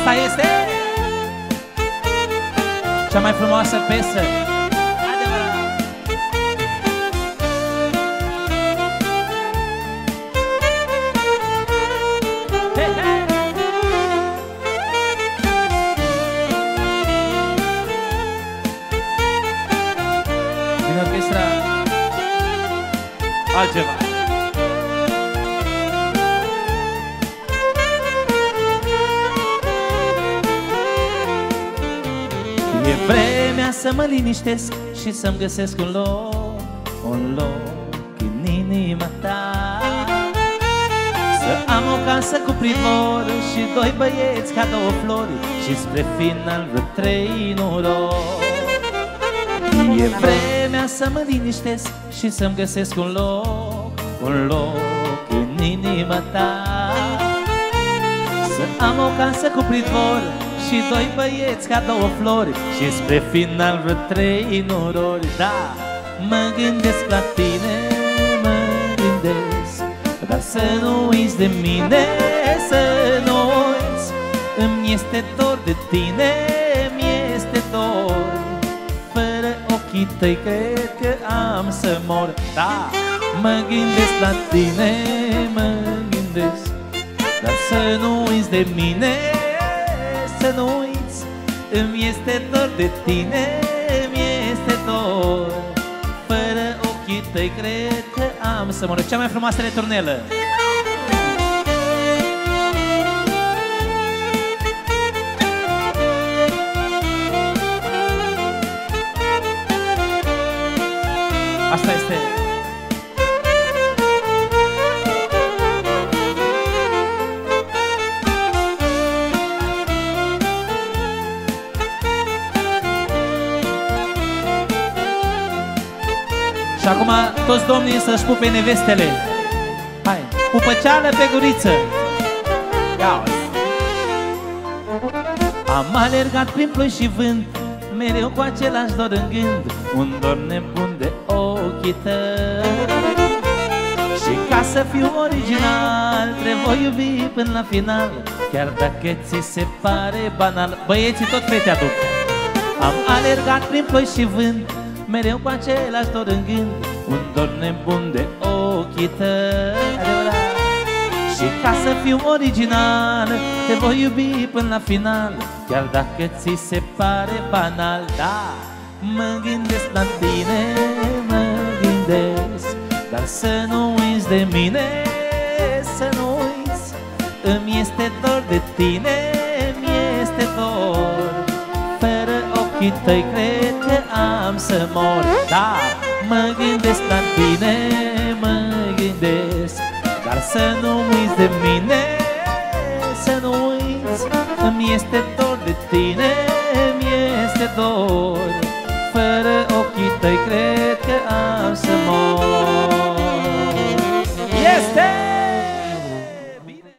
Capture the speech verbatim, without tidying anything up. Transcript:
Asta este cea mai frumoasă piesă. Adevărat. Hey, hey. Din orchestra altceva. E vremea să mă liniștesc și să-mi găsesc un loc, un loc în inima ta. Să am o casă cu pridvor și doi băieți ca două flori și spre final vreo trei noroi. E vremea să mă liniștesc și să-mi găsesc un loc, un loc în inima ta. Să am o casă cu pridvor și doi băieți ca două flori și spre final vreo trei noroi. Da, mă gândesc la tine, mă gândesc, dar să nu uiți de mine, să nu uiți. Îmi este dor de tine, mi-este dor. Fără ochii tăi cred că am să mor. Da, mă gândesc la tine, mă gândesc, dar să nu uiți de mine, să nu uiți. Îmi este dor de tine, mi-este dor. Fără ochii tăi cred că am să mor. Cea mai frumoasă returnelă. Asta este. Și acum toți domnii să-și pupe nevestele. Hai, pupăceală pe guriță. Ia. Am alergat prin ploi și vânt, mereu cu același dor în gând, un dor nebun de ochii tăi. Și ca să fiu original, te voi iubi până la final, chiar dacă ți se pare banal. Băieții tot fete aduc. Am alergat prin ploi și vânt, mereu cu același dor în gând, un dor nebun de ochii tăi. Adevărat. Și ca să fiu original, te voi iubi până la final, chiar dacă ți se pare banal. Da, mă gândesc la tine, mă gândesc, dar să nu uiți de mine, să nu uiți. Îmi este dor de tine, mi-este dor. Fără ochii tăi cred că am să mor. Da, mă gândesc la tine, mă gândesc, dar să nu uiți de mine, să nu uiți. Îmi este dor de tine, mi-este dor. Fără ochii tăi cred